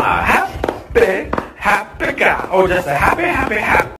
Happy, happy cow. Oh, just a happy, happy, happy.